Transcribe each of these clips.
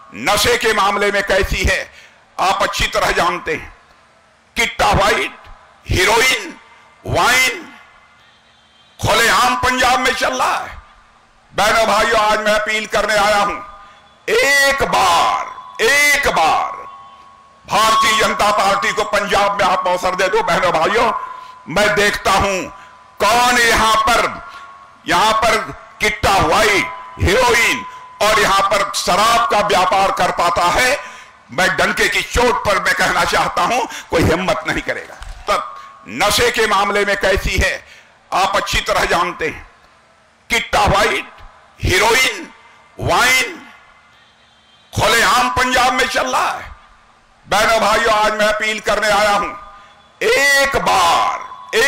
नशे के मामले में कैसी है आप अच्छी तरह जानते हैं। किट्टा व्हाइट, हीरोइन, वाइन खुलेआम पंजाब में चल रहा है। बहनों भाइयों, आज मैं अपील करने आया हूं, एक बार भारतीय जनता पार्टी को पंजाब में आप अवसर दे दो। बहनों भाइयों, मैं देखता हूं कौन यहां पर किट्टा व्हाइट, हीरोइन और यहां पर शराब का व्यापार कर पाता है। मैं डंके की चोट पर मैं कहना चाहता हूं, कोई हिम्मत नहीं करेगा। तब नशे के मामले में कैसी है आप अच्छी तरह जानते हैं। किट्टा व्हाइट, हीरोइन, वाइन खुलेआम पंजाब में चल रहा है। बहनों भाइयों, आज मैं अपील करने आया हूं, एक बार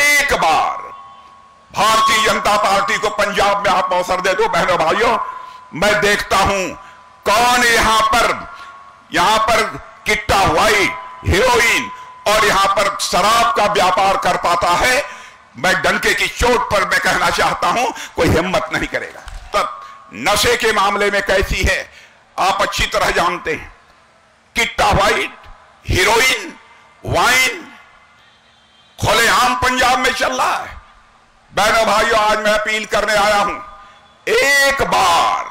भारतीय जनता पार्टी को पंजाब में आप अवसर दे दो। बहनों भाइयों, मैं देखता हूं कौन यहां पर किट्टा व्हाइट, हीरोइन और यहां पर शराब का व्यापार कर पाता है। मैं डंके की चोट पर मैं कहना चाहता हूं, कोई हिम्मत नहीं करेगा। तब नशे के मामले में कैसी है आप अच्छी तरह जानते हैं। किट्टा व्हाइट, हीरोइन, वाइन खुलेआम पंजाब में चल रहा है। बहनों भाइयों, आज मैं अपील करने आया हूं, एक बार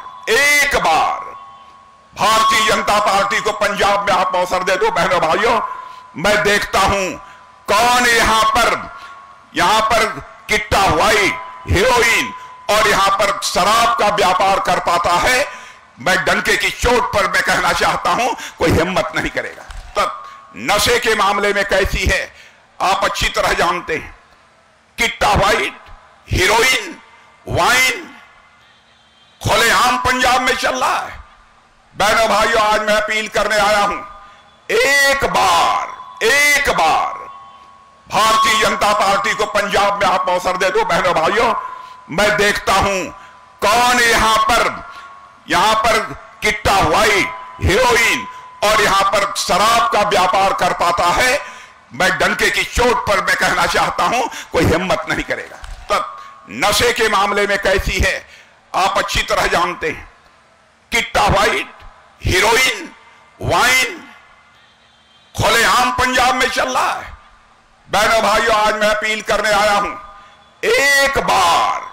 भारतीय जनता पार्टी को पंजाब में आप अवसर दे दो। बहनों भाइयों, मैं देखता हूं कौन यहां पर किट्टा व्हाइट, हीरोइन और यहां पर शराब का व्यापार कर पाता है। मैं डंके की चोट पर मैं कहना चाहता हूं, कोई हिम्मत नहीं करेगा। तब नशे के मामले में कैसी है आप अच्छी तरह जानते हैं। किट्टा व्हाइट, हीरोइन, वाइन खुलेआम पंजाब में चल रहा है। बहनों भाइयों, आज मैं अपील करने आया हूं, एक बार भारतीय जनता पार्टी को पंजाब में आप अवसर दे दो। बहनों भाइयों, मैं देखता हूं कौन यहां पर किट्टा व्हाइट, हीरोइन और यहां पर शराब का व्यापार कर पाता है। मैं डंके की चोट पर मैं कहना चाहता हूं, कोई हिम्मत नहीं करेगा। तब नशे के मामले में कैसी है आप अच्छी तरह जानते हैं। किट्टा व्हाइट, हीरोइन, वाइन खुलेआम पंजाब में चल रहा है। बहनों भाइयों, आज मैं अपील करने आया हूं, एक बार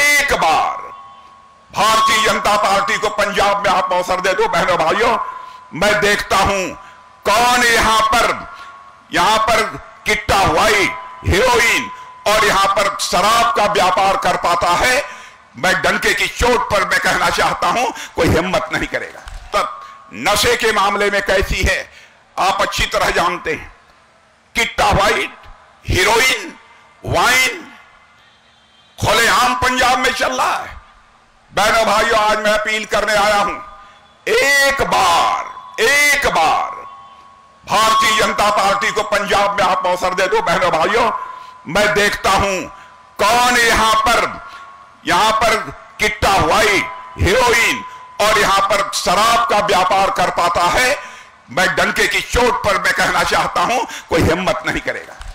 भारतीय जनता पार्टी को पंजाब में आप अवसर दे दो। बहनों भाइयों, मैं देखता हूं कौन यहां पर किट्टा व्हाइट, हीरोइन और यहां पर शराब का व्यापार कर पाता है। मैं डंके की चोट पर मैं कहना चाहता हूं, कोई हिम्मत नहीं करेगा। तब नशे के मामले में कैसी है आप अच्छी तरह जानते हैं। किट्टा व्हाइट, हीरोइन, वाइन खुलेआम पंजाब में चल रहा है। बहनों भाइयों, आज मैं अपील करने आया हूं, एक बार भारतीय जनता पार्टी को पंजाब में आप अवसर दे दो। बहनों भाइयों, मैं देखता हूं कौन यहां पर किट्टा व्हाइट, हीरोइन और यहां पर शराब का व्यापार कर पाता है। मैं डंके की चोट पर मैं कहना चाहता हूं, कोई हिम्मत नहीं करेगा।